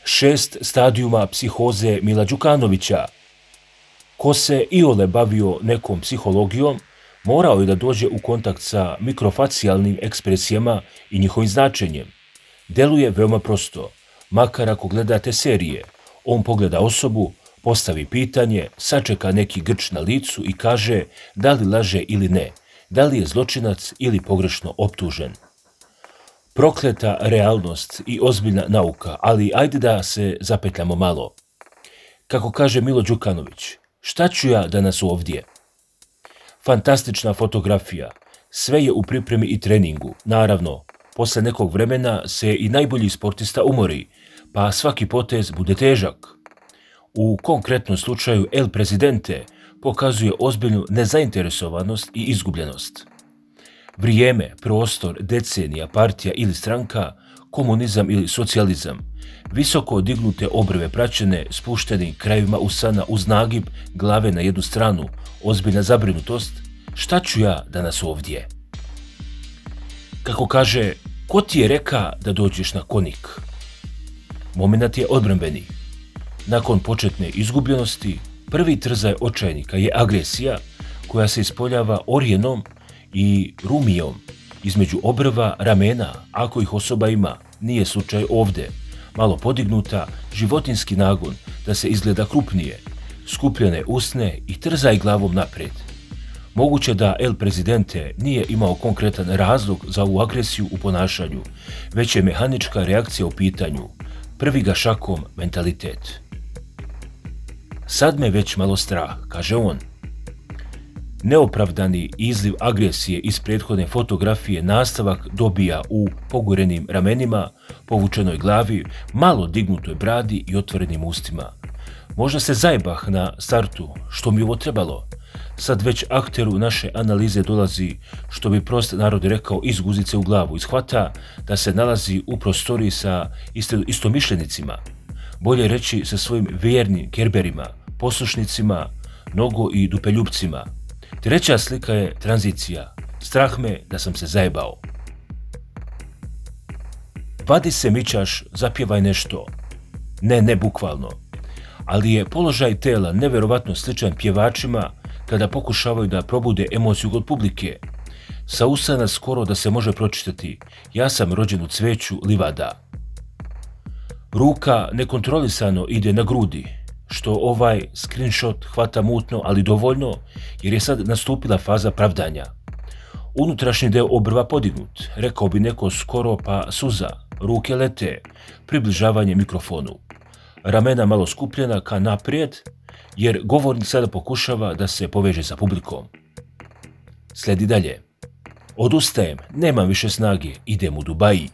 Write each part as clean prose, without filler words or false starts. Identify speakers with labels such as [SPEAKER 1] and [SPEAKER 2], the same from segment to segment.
[SPEAKER 1] 6 stadijuma psihoze Mila Đukanovića. Ko se iole bavio nekom psihologijom, morao je da dođe u kontakt sa mikrofacijalnim ekspresijama i njihovim značenjem. Deluje veoma prosto, makar ako gledate serije. On pogleda osobu, postavi pitanje, sačeka neki grč na licu i kaže da li laže ili ne, da li je zločinac ili pogrešno optužen. Prokleta realnost i ozbiljna nauka, ali ajde da se zapetljamo malo. Kako kaže Milo Đukanović, šta ću ja danas ovdje? Fantastična fotografija, sve je u pripremi i treningu. Naravno, posle nekog vremena se i najbolji sportista umori, pa svaki potez bude težak. U konkretnom slučaju El Presidente pokazuje ozbiljnu nezainteresovanost i izgubljenost. Vrijeme, prostor, decenija, partija ili stranka, komunizam ili socijalizam, visoko dignute obrve praćene spuštenim krajevima usana uz nagib glave na jednu stranu, ozbiljna zabrinutost, šta ću ja danas ovdje? Kako kaže, ko ti je reka da dođeš na konik? Momenat je odbrambeni. Nakon početne izgubljenosti, prvi trzaj očajnika je agresija koja se ispoljava orijenom i rumijom između obrva, ramena, ako ih osoba ima, nije slučaj ovdje, malo podignuta, životinski nagon da se izgleda krupnije, skupljene usne i trzaj glavom naprijed. Moguće da El Presidente nije imao konkretan razlog za ovu agresiju u ponašanju, već je mehanička reakcija u pitanju, prvi ga šakom mentalitet. Sad me već malo strah, kaže on. Neopravdani izliv agresije iz prethodne fotografije nastavak dobija u pogorenim ramenima, povučenoj glavi, malo dignutoj bradi i otvorenim ustima. Možda se zajebah na startu, što mi ovo trebalo. Sad već akteru naše analize dolazi, što bi prost narod rekao, iz guzice u glavu, iz hvata da se nalazi u prostoriji sa istomišljenicima. Bolje reći sa svojim vjernim kerberima, poslušnicima, nogo i dupeljupcima. Treća slika je tranzicija. Strah me da sam se zajebao. Vadi se mičaš, zapjevaj nešto. Ne bukvalno. Ali je položaj tela neverovatno sličan pjevačima kada pokušavaju da probude emociju kod publike. Sa usana skoro da se može pročitati: ja sam rođen u cveću livada. Ruka nekontrolisano ide na grudi, što ovaj screenshot hvata mutno, ali dovoljno, jer je sad nastupila faza pravdanja. Unutrašnji deo obrva podignut, rekao bi neko skoro pa suza, ruke lete, približavanje mikrofonu. Ramena malo skupljena ka naprijed, jer govornik sada pokušava da se poveže sa publikom. Sledi dalje. Odustajem, nemam više snage, idem u Dubaji.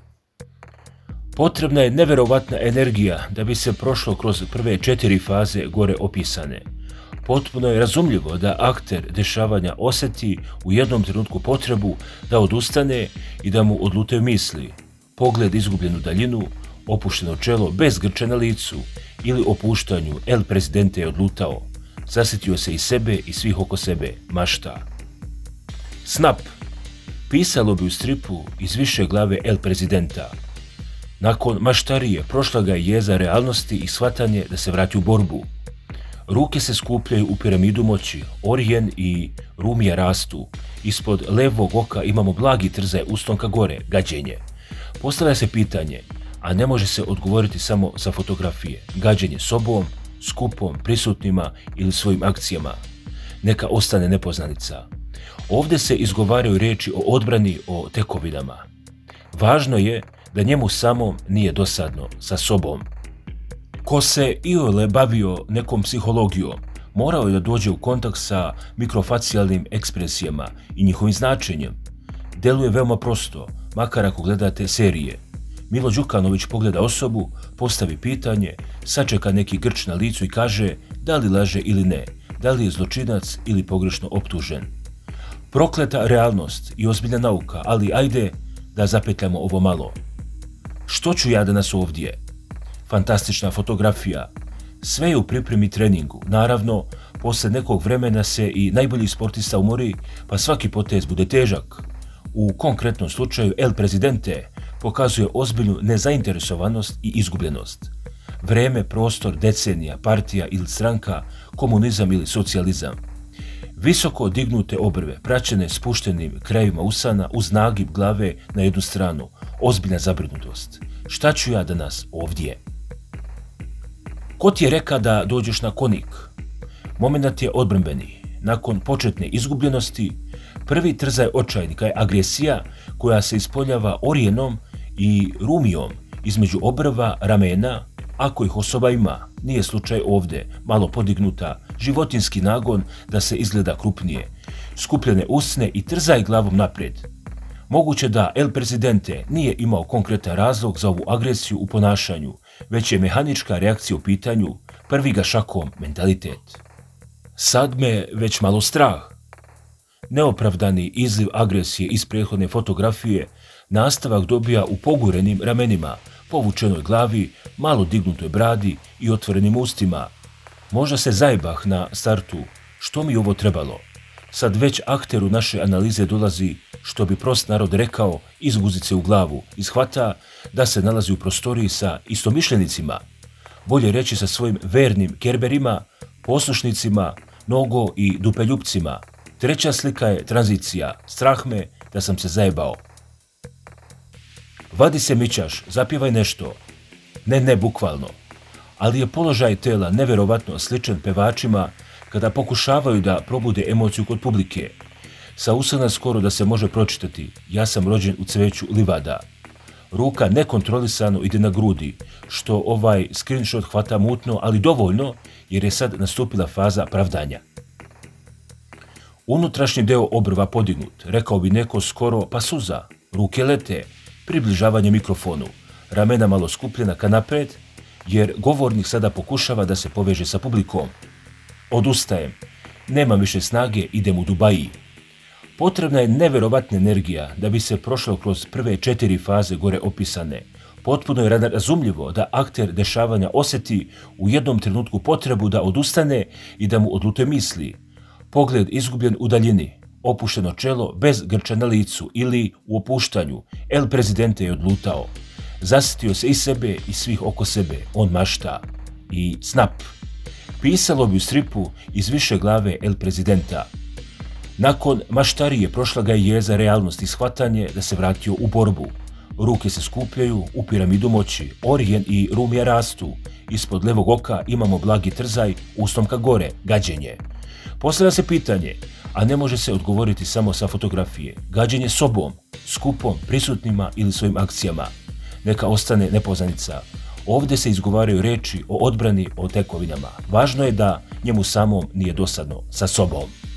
[SPEAKER 1] Potrebna je neverovatna energija da bi se prošlo kroz prve 4 faze gore opisane. Potpuno je razumljivo da akter dešavanja osjeti u jednom trenutku potrebu da odustane i da mu odlutaju misli, pogled izgubljen u daljinu, opušteno čelo bez grča na licu ili opuštanju. El Presidente je odlutao, zasjetio se i sebe i svih oko sebe, mašta. Snap. Pisalo bi u stripu iz više glave El Presidenta. Nakon maštarije prošla ga je jeza realnosti i shvatanje da se vrati u borbu. Ruke se skupljaju u piramidu moći, orijen i rumija rastu. Ispod levog oka imamo blagi trzaj ustom ka gore, gađenje. Postavlja se pitanje, a ne može se odgovoriti samo sa fotografije, gađenje sobom, skupom, prisutnima ili svojim akcijama. Neka ostane nepoznanica. Ovdje se izgovaraju riječi o odbrani, o tekovinama. Važno je da njemu samom nije dosadno sa sobom. Ko se iole bavio nekom psihologijom, morao je da dođe u kontakt sa mikrofacijalnim ekspresijama i njihovim značenjem. Deluje veoma prosto, makar ako gledate serije. Milo Đukanović pogleda osobu, postavi pitanje, sačeka neki grč na licu i kaže da li laže ili ne, da li je zločinac ili pogrešno optužen. Prokleta realnost i ozbiljna nauka, ali ajde da zapetljamo ovo malo. Što ću ja danas ovdje? Fantastična fotografija. Sve je u pripremi treningu. Naravno, posle nekog vremena se i najbolji sportista umori, pa svaki potez bude težak. U konkretnom slučaju El Presidente pokazuje ozbiljnu nezainteresovanost i izgubljenost. vreme, prostor, decenija, partija ili stranka, komunizam ili socijalizam. Visoko dignute obrve, praćene spuštenim krajevima usana, uz nagib glave na jednu stranu, ozbiljna zabrinutost. Šta ću ja danas ovdje? Ko ti je reka da dođeš na konik? Momenat je odbrambeni. Nakon početne izgubljenosti, prvi trzaj očajnika je agresija koja se ispoljava orijenom i rumijom između obrva, ramena, ako ih osoba ima. Nije slučaj ovdje, malo podignuta, životinski nagon da se izgleda krupnije, skupljene usne i trzaj glavom naprijed. Moguće da El Presidente nije imao konkretan razlog za ovu agresiju u ponašanju, već je mehanička reakcija u pitanju, prvi ga šakom mentalitet. Sad me već malo strah. Neopravdani izliv agresije iz prethodne fotografije nastavak dobija u pogurenim ramenima, povučenoj glavi, malo dignutoj bradi i otvorenim ustima. Možda se zajebah na startu, što mi ovo trebalo? Sad već akteru naše analize dolazi, što bi prost narod rekao, iz guzice u glavu i shvata da se nalazi u prostoriji sa istomišljenicima, bolje reći sa svojim vernim kerberima, poslušnicima, nogo i dupeljupcima. Treća slika je tranzicija, strah me da sam se zajebao. Vadi se mićaš, zapjevaj nešto. Ne, bukvalno. Ali je položaj tela neverovatno sličan pevačima kada pokušavaju da probude emociju kod publike. Sa usana skoro da se može pročitati, ja sam rođen u cveću livada. Ruka nekontrolisano ide na grudi, što ovaj screenshot hvata mutno, ali dovoljno jer je sad nastupila faza pravdanja. Unutrašnji deo obrva podignut, rekao bi neko skoro pa suza, ruke lete, približavanje mikrofonu, ramena malo skupljena ka napred, jer govornik sada pokušava da se poveže sa publikom. Odustajem, nemam više snage, idem u Dubaji. Potrebna je neverovatna energija da bi se prošlo kroz prve 4 faze gore opisane. Potpuno je razumljivo da akter dešavanja osjeti u jednom trenutku potrebu da odustane i da mu odlute misli. Pogled izgubljen u daljini, opušteno čelo bez grča na licu ili u opuštanju. El Presidente je odlutao. Zasitio se i sebe i svih oko sebe. On mašta. I snap. Pisalo bi u stripu iz više glave El Presidenta. Nakon maštarije prošla ga je jeza, realnost i shvatanje da se vratio u borbu. Ruke se skupljaju u piramidu moći, orijen i rumija rastu. Ispod levog oka imamo blagi trzaj, ustom ka gore, gađenje. Postavlja se pitanje, a ne može se odgovoriti samo sa fotografije. Gađenje sobom, skupom, prisutnima ili svojim akcijama. Neka ostane nepoznanica. Ovdje se izgovaraju reči o odbrani, o tekovinama. Važno je da njemu samom nije dosadno sa sobom.